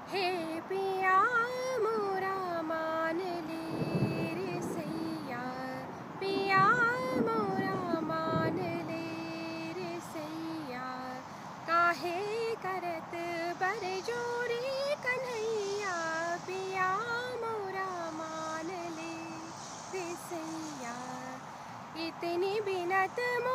हे पिया मोरा मान ले रे सैया, पिया मोरा मान ले रे सैया। काहे करत बरजोरी कन्हैया, पिया मोरा मान ले रे सैया। इतनी बिनत